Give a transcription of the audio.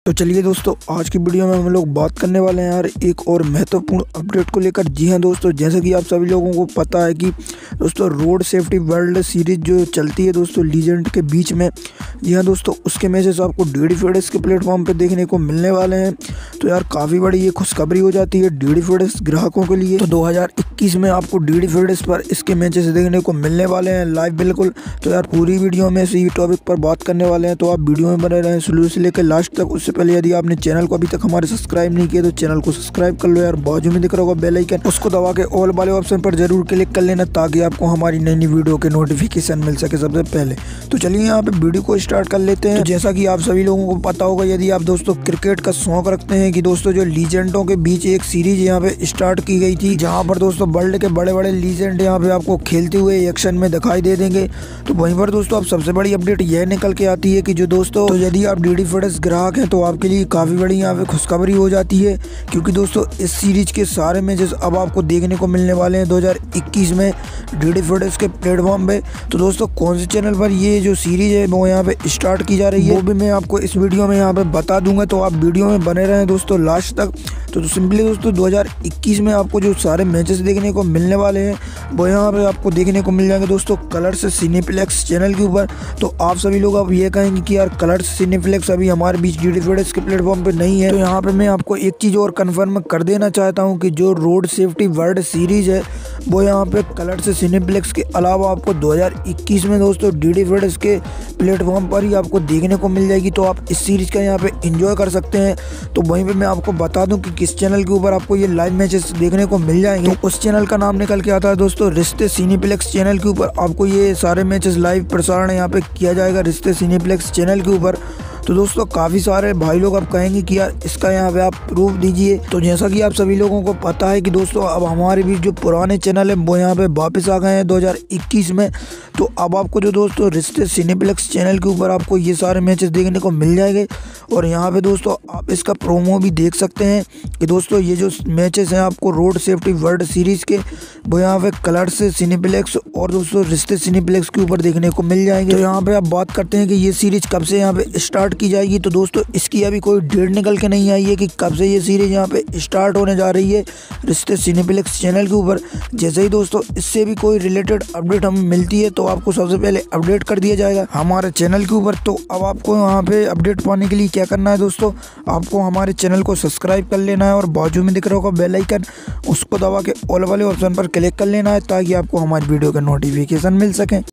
तो चलिए दोस्तों, आज की वीडियो में हम लोग बात करने वाले हैं यार एक और महत्वपूर्ण अपडेट को लेकर। जी हाँ दोस्तों, जैसे कि आप सभी लोगों को पता है कि दोस्तों रोड सेफ्टी वर्ल्ड सीरीज जो चलती है दोस्तों लीजेंड के बीच में, जी हाँ दोस्तों उसके मैचेस आपको डीडी फिडेस के प्लेटफॉर्म पे देखने को मिलने वाले हैं। तो यार काफ़ी बड़ी ये खुशखबरी हो जाती है डीडी फिडेस ग्राहकों के लिए। तो 2021 में आपको डीडी फिडेस पर इसके मैचेस देखने को मिलने वाले हैं लाइव बिल्कुल। तो यार पूरी वीडियो में इसी टॉपिक पर बात करने वाले हैं, तो आप वीडियो में बने रहें शुरू से लेकर लास्ट तक। उससे पहले यदि आपने चैनल को अभी तक हमारे सब्सक्राइब नहीं किया तो चैनल को सब्सक्राइब कर लो यार। बाजू में दिख रहा होगा बेल आइकन, उसको दबा के ऑल वाले ऑप्शन पर जरूर क्लिक कर लेना ताकि आपको हमारी नई नई वीडियो के नोटिफिकेशन मिल सके सबसे पहले। तो चलिए यहाँ पे वीडियो को स्टार्ट कर लेते हैं। तो जैसा कि आप सभी लोगों को पता होगा, यदि आप दोस्तों क्रिकेट का शौक रखते हैं, कि दोस्तों जो लीजेंडों के बीच एक सीरीज यहाँ पे स्टार्ट की गई थी, जहाँ पर दोस्तों वर्ल्ड के बड़े बड़े लीजेंड यहाँ पे आपको खेलते हुए एक्शन में दिखाई दे देंगे। तो वहीं पर दोस्तों अब सबसे बड़ी अपडेट यह निकल के आती है कि जो दोस्तों तो यदि आप डीडी फिडेस ग्राहक हैं तो आपके लिए काफ़ी बड़ी यहाँ पे खुशखबरी हो जाती है, क्योंकि दोस्तों इस सीरीज के सारे मैचेस अब आपको देखने को मिलने वाले हैं 2021 में डीडी फिडेस के प्लेटफॉर्म पे। तो दोस्तों कौन से चैनल पर ये जो सीरीज है वो यहाँ पे स्टार्ट की जा रही है, वो भी मैं आपको इस वीडियो में यहाँ पे बता दूंगा। तो आप वीडियो में बने रहें दोस्तों लास्ट तक। तो सिंपली दोस्तों 2021 में आपको जो सारे मैचेस देखने को मिलने वाले हैं वो यहाँ पे आपको देखने को मिल जाएंगे दोस्तों कलर्स सिनेप्लेक्स चैनल के ऊपर। तो आप सभी लोग अब ये कहेंगे कि यार कलर्स सिनेप्लेक्स अभी हमारे बीच डीडी फिडेस के प्लेटफॉर्म पे नहीं है। तो यहाँ पे मैं आपको एक चीज़ और कंफर्म कर देना चाहता हूँ कि जो रोड सेफ्टी वर्ल्ड सीरीज है वो यहाँ पे कलर्स सिनेप्लेक्स के अलावा आपको 2021 में दोस्तों डीडी फिडेस के प्लेटफॉर्म पर ही आपको देखने को मिल जाएगी। तो आप इस सीरीज का यहाँ पे एंजॉय कर सकते हैं। तो वहीं पे मैं आपको बता दूं कि किस चैनल के ऊपर आपको ये लाइव मैचेस देखने को मिल जाएंगे। तो उस चैनल का नाम निकल के आता है दोस्तों रिश्ते सिनेप्लेक्स चैनल के ऊपर आपको ये सारे मैचेस लाइव प्रसारण यहाँ पे किया जाएगा रिश्ते सिनेप्लेक्स चैनल के ऊपर। तो दोस्तों काफ़ी सारे भाई लोग अब कहेंगे कि यार इसका यहाँ पे आप प्रूफ दीजिए। तो जैसा कि आप सभी लोगों को पता है कि दोस्तों अब हमारे बीच जो पुराने चैनल है वो यहाँ पे वापस आ गए हैं 2021 में। तो अब आपको जो दोस्तों रिश्ते सिनेप्लेक्स चैनल के ऊपर आपको ये सारे मैचेस देखने को मिल जाएंगे। और यहाँ पे दोस्तों आप इसका प्रोमो भी देख सकते हैं कि दोस्तों ये जो मैचेस हैं आपको रोड सेफ्टी वर्ल्ड सीरीज़ के वो यहाँ पे कलर्स सिनेप्लेक्स और दोस्तों रिश्ते सिनेप्लेक्स के ऊपर देखने को मिल जाएंगे। तो यहाँ पे आप बात करते हैं कि ये सीरीज कब से यहाँ पे स्टार्ट की जाएगी। तो दोस्तों इसकी अभी कोई डेट निकल के नहीं आई है कि कब से ये सीरीज यहाँ पे स्टार्ट होने जा रही है रिश्ते सिनेप्लेक्स चैनल के ऊपर। जैसे ही दोस्तों इससे भी कोई रिलेटेड अपडेट हमें मिलती है तो आपको सबसे पहले अपडेट कर दिया जाएगा हमारे चैनल के ऊपर। तो अब आपको यहाँ पे अपडेट पाने के लिए क्या करना है दोस्तों, आपको हमारे चैनल को सब्सक्राइब कर लेना है और बाजू में दिख रहा होगा बेल आइकन, उसको दबा के ऑल वाले ऑप्शन पर क्लिक कर लेना है ताकि आपको हमारी वीडियो का नोटिफिकेशन मिल सके।